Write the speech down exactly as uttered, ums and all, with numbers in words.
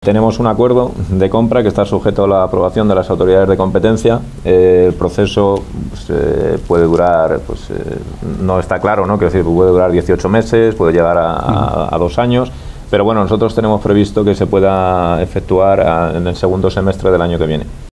Tenemos un acuerdo de compra que está sujeto a la aprobación de las autoridades de competencia. Eh, el proceso pues, eh, puede durar, pues, eh, no está claro, ¿no? Quiero decir, puede durar dieciocho meses, puede llegar a, a, a dos años, pero bueno, nosotros tenemos previsto que se pueda efectuar a, en el segundo semestre del año que viene.